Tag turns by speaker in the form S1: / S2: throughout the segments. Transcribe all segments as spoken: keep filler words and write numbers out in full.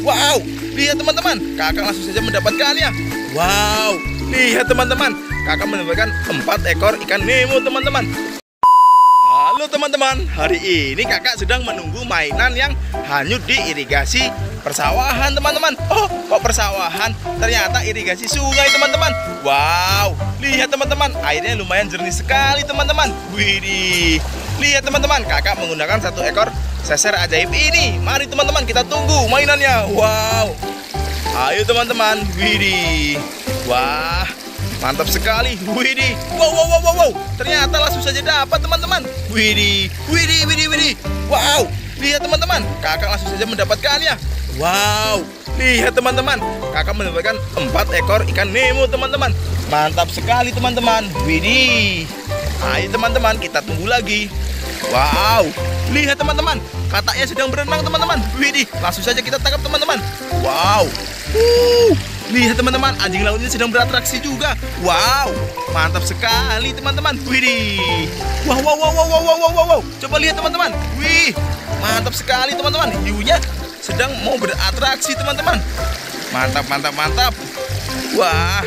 S1: Wow, lihat teman-teman, kakak langsung saja mendapatkannya. Wow, lihat teman-teman, kakak mendapatkan empat ekor ikan Nemo teman-teman. Halo teman-teman, hari ini kakak sedang menunggu mainan yang hanyut di irigasi persawahan teman-teman. Oh, kok persawahan? Ternyata irigasi sungai teman-teman. Wow, lihat teman-teman, airnya lumayan jernih sekali teman-teman. Widih, lihat teman-teman, kakak menggunakan satu ekor seser ajaib ini. Mari teman-teman, kita tunggu mainannya. Wow, ayo teman-teman. Widih, wah, mantap sekali. Widih, wow, wow, wow, wow, wow. Ternyata langsung saja dapat teman-teman. Widih, widih, widih, widih. Wow, lihat teman-teman, kakak langsung saja mendapatkannya. Wow, lihat teman-teman, kakak mendapatkan empat ekor ikan Nemo teman-teman. Mantap sekali teman-teman. Widih, ayo teman-teman, kita tunggu lagi. Wow, lihat teman-teman, kataknya sedang berenang teman-teman. Widih, langsung saja kita tangkap teman-teman. Wow, uh, lihat teman-teman, anjing laut ini sedang beratraksi juga. Wow, mantap sekali teman-teman. Widih, wow, wow, wow, wow, wow, wow, wow, wow. Coba lihat teman-teman. Wih, mantap sekali teman-teman. Hiunya sedang mau beratraksi teman-teman. Mantap, mantap, mantap. Wah,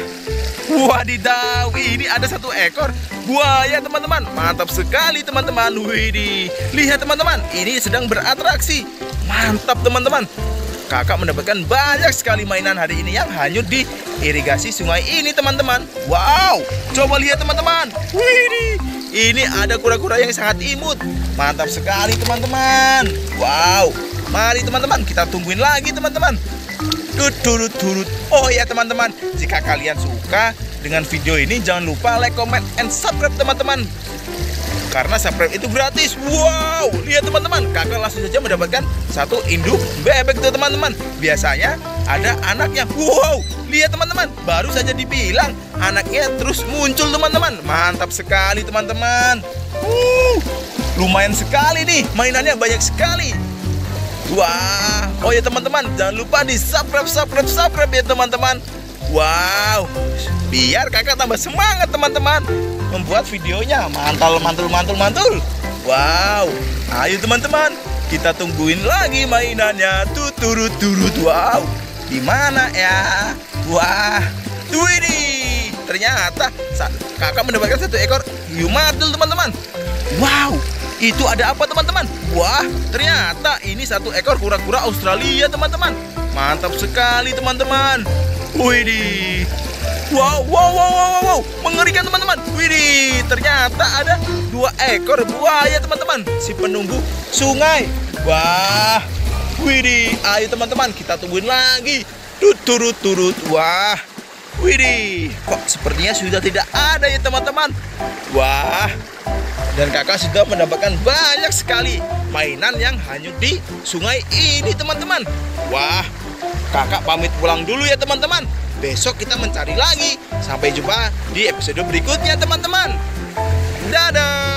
S1: wadidaw, ini ada satu ekor buaya teman-teman. Mantap sekali teman-teman. Widih, lihat teman-teman, ini sedang beratraksi. Mantap teman-teman, kakak mendapatkan banyak sekali mainan hari ini yang hanyut di irigasi sungai ini teman-teman. Wow, coba lihat teman-teman. Widih, ini ada kura-kura yang sangat imut. Mantap sekali teman-teman. Wow, mari teman-teman, kita tungguin lagi teman-teman. Turut turut. Oh ya teman-teman, jika kalian suka dengan video ini, jangan lupa like, comment, and subscribe teman-teman. Karena subscribe itu gratis. Wow, lihat teman-teman, kakak langsung saja mendapatkan satu induk bebek tuh teman-teman. Biasanya ada anaknya. Wow, lihat teman-teman, baru saja dibilang anaknya terus muncul teman-teman. Mantap sekali teman-teman. Uh, lumayan sekali nih, mainannya banyak sekali. Wah, oh ya teman-teman, jangan lupa di subscribe, subscribe, subscribe ya teman-teman. Wow, biar kakak tambah semangat teman-teman membuat videonya. Mantul, mantul, mantul, mantul. Wow, ayo teman-teman, kita tungguin lagi mainannya. Tuh turut turut. Wow, di mana ya? Wah, tuh ini. Ternyata kakak mendapatkan satu ekor hiu madul teman-teman. Wow, itu ada apa teman-teman? Wah, ternyata ini satu ekor kura-kura Australia teman-teman. Mantap sekali teman-teman. Widih, wow, wow, wow, wow, wow, mengerikan teman-teman. Widih, ternyata ada dua ekor buaya teman-teman, si penunggu sungai. Wah, widih, ayo teman-teman, kita tungguin lagi. Tut turut turut. Wah, widih, kok sepertinya sudah tidak ada ya teman-teman. Wah, dan kakak sudah mendapatkan banyak sekali mainan yang hanyut di sungai ini teman-teman. Wah, kakak pamit pulang dulu ya teman-teman. Besok kita mencari lagi. Sampai jumpa di episode berikutnya teman-teman. Dadah.